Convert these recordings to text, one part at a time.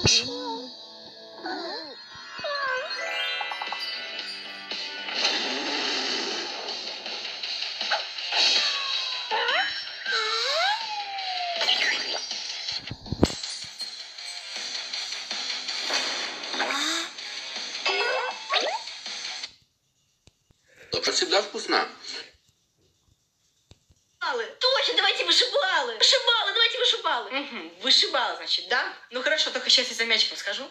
Лапша всегда вкусна. Точно, давайте вышибалы. Вышибалы, давайте вышибалы. Угу, вышибала, значит, да? Ну хорошо, только сейчас я за мячиком схожу.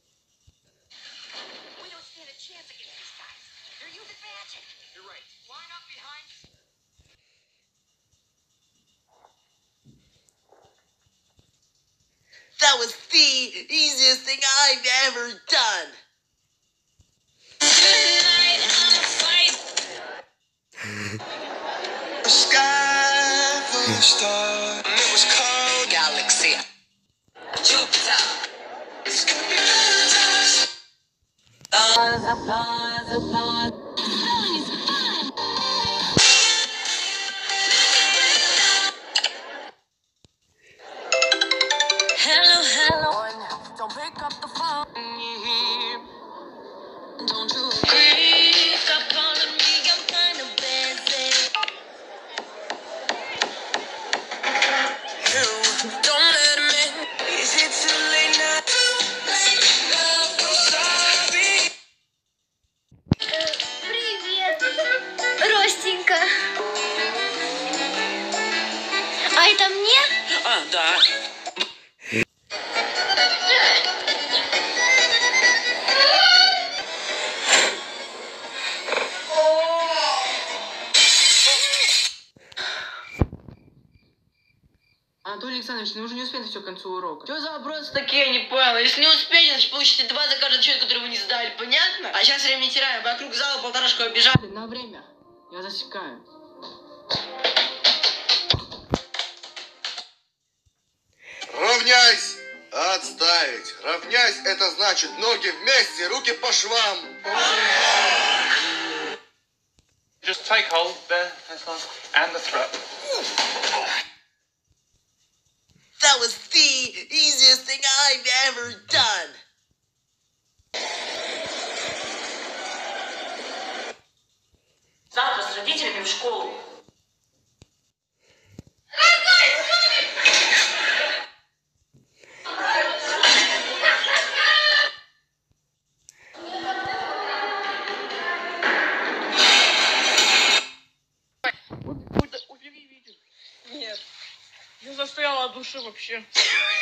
That was the easiest thing I've ever done. The sky full of stars. It was cold. Galaxy. Jupiter. It's gonna be Hello, hello. Don't pick up the phone. Don't you agree? Stop calling me, I'm kind of busy. Don't let me. Is it too late now? Sorry. Привет, Ростенька. А это мне? А, да. Анатолий Александрович, ну вы же не успели все к концу урока. Что за вопросы такие, я не понял. Если не успеете, значит получите 2 за каждый отчет, который вы не сдали, понятно? А сейчас время не теряем, вокруг зала полторашку оббежали. На время. Я засекаю. Равняйсь! Отставить! Равняйсь — это значит ноги вместе, руки по швам. Just take hold there, and the throat. That was the easiest thing I've ever done. Завтра с родителями в школу. Убери видео. Нет. Я застряла от души вообще.